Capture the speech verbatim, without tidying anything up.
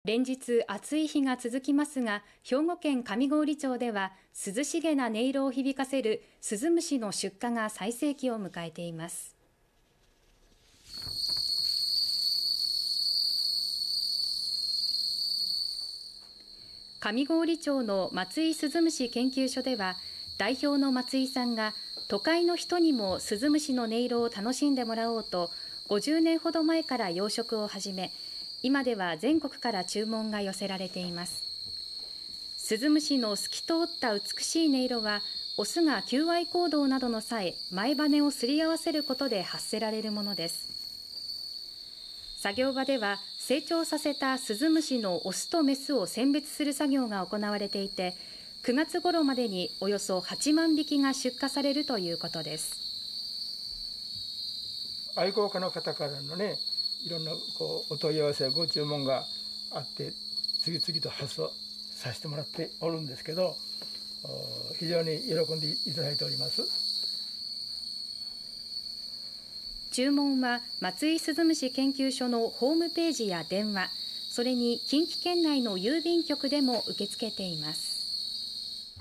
連日暑い日が続きますが、兵庫県上郡町では涼しげな音色を響かせるスズムシの出荷が最盛期を迎えています。上郡町の松井スズムシ研究所では、代表の松井さんが都会の人にもスズムシの音色を楽しんでもらおうとごじゅうねんほど前から養殖を始め、今では全国から注文が寄せられています。スズムシの透き通った美しい音色は、オスが求愛行動などの際、前羽をすり合わせることで発せられるものです。作業場では成長させたスズムシのオスとメスを選別する作業が行われていて、くがつ頃までにおよそはちまんびきが出荷されるということです。 愛好家の方からのね、いろんなこうお問い合わせやご注文があって、次々と発送させてもらっておるんですけど、非常に喜んでいただいております。 注文は松井スズムシ研究所のホームページや電話、それに近畿圏内の郵便局でも受け付けています。